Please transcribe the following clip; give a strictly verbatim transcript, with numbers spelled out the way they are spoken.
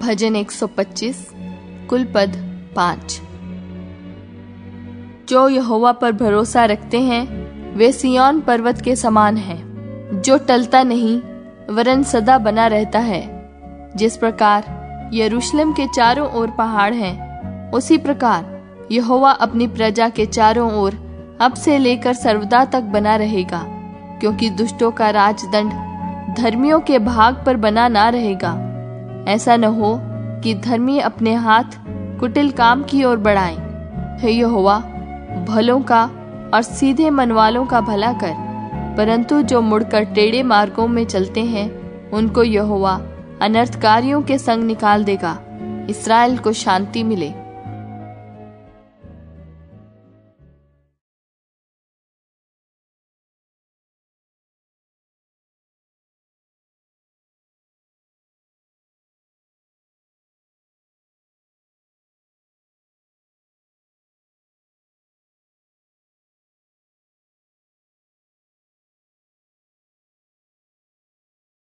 भजन एक सौ पच्चीस कुल पद पाँच। जो यहोवा पर भरोसा रखते हैं वे सिय्योन पर्वत के समान हैं, जो टलता नहीं वरन सदा बना रहता है। जिस प्रकार यरूशलेम के चारों ओर पहाड़ हैं, उसी प्रकार यहोवा अपनी प्रजा के चारों ओर अब से लेकर सर्वदा तक बना रहेगा, क्योंकि दुष्टों का राजदंड धर्मियों के भाग पर बना ना रहेगा। ऐसा न हो कि धर्मी अपने हाथ कुटिल काम की ओर बढ़ाएं। हे यहोवा, भलों का और सीधे मन वालों का भला कर, परंतु जो मुड़कर टेढ़े मार्गों में चलते हैं उनको यहोवा अनर्थकारियों के संग निकाल देगा। इस्राएल को शांति मिले।